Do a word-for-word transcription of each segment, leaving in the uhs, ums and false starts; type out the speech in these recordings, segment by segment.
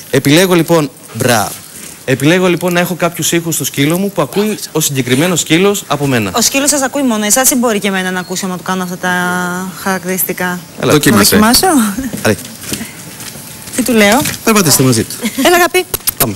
Επιλέγω λοιπόν. Μπράβο. Επιλέγω λοιπόν να έχω κάποιους ήχους στο σκύλο μου που ακούει ο συγκεκριμένος σκύλος από μένα. Ο σκύλος σας ακούει μόνο εσάς ή μπορεί και εμένα να ακούσει άμα του κάνω αυτά τα χαρακτηριστικά? Έλα, να δοκιμάσω. Άρε. Τι του λέω? Περπατήστε μαζί του. Έλα αγάπη. Πάμε.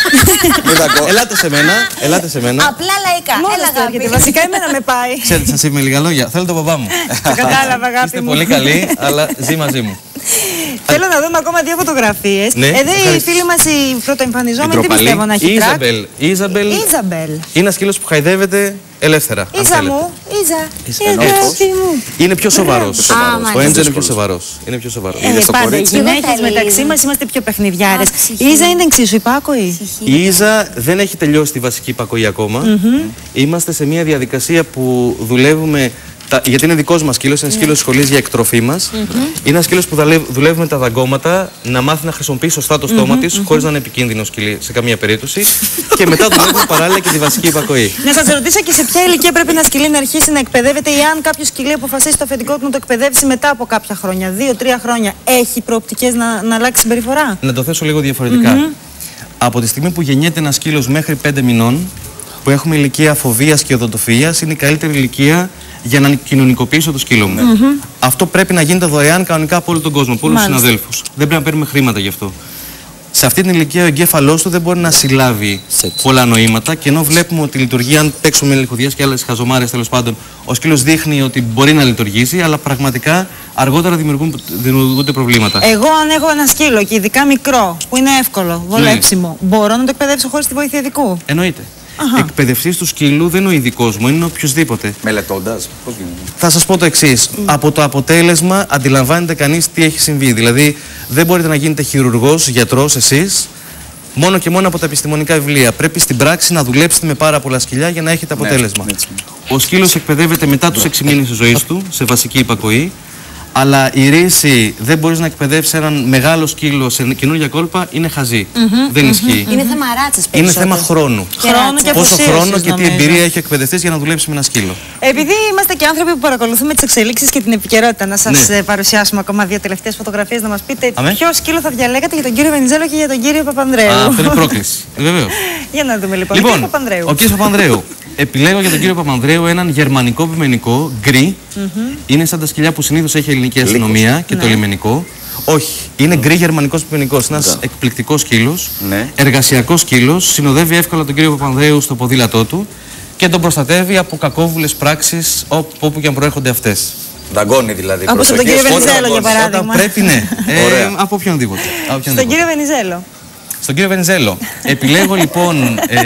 Ελάτε σε μένα, ελάτε σε μένα. Απλά λαϊκά. Έλα αγάπη. Βασικά εμένα με πάει. Ξέρετε, σας είπε με λίγα λόγια. Θέλω τον παπά μου. Το κατάλαβα αγάπη Είστε μου. πολύ καλοί, αλλά ζει μαζί μου. Θέλω να δούμε ακόμα δύο φωτογραφίες. Ναι, εδώ η φίλη μας η πρωτοεμφανιζόμενη τι πιστεύω να έχει τρακ. Ιζαμπέλ. Ιζαμπέλ. Ιζαμπέλ. Είναι ένας σκύλος που χαϊδεύεται ελεύθερα. Ίζα μου, Ίζα. Αγάπη μου. Είναι πιο σοβαρός. Ο Έντζο είναι πιο σοβαρός. Είναι πιο σοβαρός. Ε, πάντα οι γυναίκες μεταξύ μας είμαστε πιο παιχνιδιάρες. Η Ίζα είναι εξίσου υπάκοη. Η Ίζα δεν έχει τελειώσει τη βασική υπακοή ακόμα. Είμαστε σε μια διαδικασία που δουλεύουμε. Τα, γιατί είναι δικός μας σκύλος, είναι σκύλος σχολής για εκτροφή μας. Mm-hmm. Είναι ένας σκύλος που δουλεύει, δουλεύουμε τα δαγκώματα, να μάθει να χρησιμοποιεί σωστά το στόμα mm-hmm, της, mm-hmm. χωρίς να είναι επικίνδυνο σκυλί σε καμία περίπτωση. Και μετά δουλεύουμε παράλληλα και τη βασική υπακοή. Να σας ρωτήσω και σε ποια ηλικία πρέπει ένα σκυλί να αρχίσει να εκπαιδεύεται, ή αν κάποιο σκυλί αποφασίσει το αφεντικό του να το εκπαιδεύσει μετά από κάποια χρόνια, δύο-τρία χρόνια, έχει προοπτικές να, να αλλάξει συμπεριφορά? Να το θέσω λίγο διαφορετικά. Mm-hmm. Από τη στιγμή που γεννιέται ένα σκύλος μέχρι πέντε μηνών, που έχουμε ηλικία φοβίας και οδοντοφυΐας, είναι η καλύτερη ηλικία για να κοινωνικοποιήσω το σκύλο μου. Mm-hmm. Αυτό πρέπει να γίνεται δωρεάν κανονικά από όλο τον κόσμο, από όλους τους συναδέλφους. Δεν πρέπει να παίρνουμε χρήματα γι' αυτό. Σε αυτή την ηλικία ο εγκέφαλός του δεν μπορεί να συλλάβει Set. πολλά νοήματα, και ενώ βλέπουμε ότι λειτουργεί, αν παίξουμε με λιχουδιές και άλλες χαζομάρες τέλος πάντων, ο σκύλος δείχνει ότι μπορεί να λειτουργήσει, αλλά πραγματικά αργότερα δημιουργούνται προβλήματα. Εγώ, αν έχω ένα σκύλο και ειδικά μικρό, που είναι εύκολο, βολέψιμο, ναι. μπορώ να το εκπαιδεύσω χωρίς τη βοήθεια ειδικού? Εννοείται. Εκπαιδευτής του σκύλου δεν είναι ο ειδικός μου, είναι οποιοδήποτε. Μελετώντας, πώς γίνεται? Θα σας πω το εξής. Mm. Από το αποτέλεσμα αντιλαμβάνεται κανείς τι έχει συμβεί. Δηλαδή, δεν μπορείτε να γίνετε χειρουργός, γιατρός εσείς, μόνο και μόνο από τα επιστημονικά βιβλία. Πρέπει στην πράξη να δουλέψετε με πάρα πολλά σκυλιά για να έχετε αποτέλεσμα. Ναι, ο σκύλος εκπαιδεύεται μετά τους έξι μήνες της ζωής του, σε βασική υπακοή. Αλλά η ρίση δεν μπορείς να εκπαιδεύσεις έναν μεγάλο σκύλο σε καινούργια κόλπα, είναι χαζή. Mm-hmm, δεν mm-hmm. ισχύει. Είναι θέμα ράτσας περισσότερο. Είναι θέμα χρόνου. Χρόνο και πόσο χρόνο και τι εμπειρία έχει ο εκπαιδευτής για να δουλέψει με ένα σκύλο. Επειδή είμαστε και άνθρωποι που παρακολουθούμε τις εξελίξεις και την επικαιρότητα, να σας ναι. παρουσιάσουμε ακόμα δύο τελευταίες φωτογραφίες, να μας πείτε Αμέ. ποιο σκύλο θα διαλέγατε για τον κύριο Βενιζέλο και για τον κύριο Παπανδρέου. Α, αυτό είναι πρόκληση. Βεβαίως. Για να δούμε λοιπόν. Λοιπόν, ο κύριος Παπανδρέου. Ο κύριος Παπανδρέου. Επιλέγω για τον κύριο Παπανδρέου έναν γερμανικό πιμενικό, γκρι. Mm-hmm. Είναι σαν τα σκυλιά που συνήθως έχει η ελληνική αστυνομία και ναι. το λιμενικό. Όχι, είναι γκρι γερμανικός πιμενικός. Ένας yeah. εκπληκτικός σκύλος, ναι. εργασιακός σκύλος. Συνοδεύει εύκολα τον κύριο Παπανδρέου στο ποδήλατό του και τον προστατεύει από κακόβουλες πράξεις όπου και αν προέρχονται αυτές. Δαγκώνει δηλαδή. Όπως από τον κύριο Βενιζέλο για παράδειγμα. Όταν πρέπει, ναι. ε, από οποιονδήποτε. Στον κύριο Βενιζέλο. Στον κύριο Βενιζέλο. Επιλέγω λοιπόν. Ε,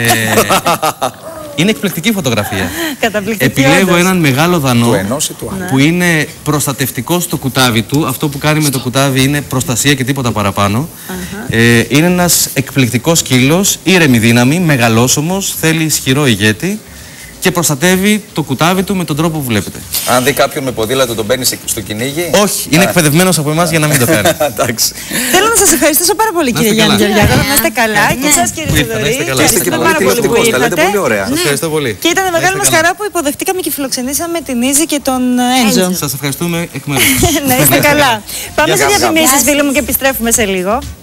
είναι εκπληκτική φωτογραφία. Επιλέγω όντως. έναν μεγάλο δανό που είναι προστατευτικό στο κουτάβι του. Αυτό που κάνει με το κουτάβι είναι προστασία και τίποτα παραπάνω. Uh-huh. ε, είναι ένας εκπληκτικός σκύλος, ήρεμη δύναμη, μεγαλόσωμος, θέλει ισχυρό ηγέτη και προστατεύει το κουτάβι του με τον τρόπο που βλέπετε. Αν δει κάποιον με ποδήλατο, τον παίρνει στο κυνήγι. Όχι, είναι εκπαιδευμένος από εμάς για να μην το κάνει. Θέλω να σας ευχαριστήσω πάρα πολύ, κύριε Γιάννη Γεωργιάδη. Να είστε καλά και εσάς, κύριε Θοδωρή. Είστε πάρα πολύ που ήρθατε. Πολύ ωραία. Σας ευχαριστώ πολύ. Και ήταν μεγάλη μας χαρά που υποδεχτήκαμε και φιλοξενήσαμε την Ίζη και τον Έντζο. Σας ευχαριστούμε εκ μέρους. Να είστε καλά. Πάμε σε διαφημίσεις, φίλοι μου, και επιστρέφουμε σε λίγο.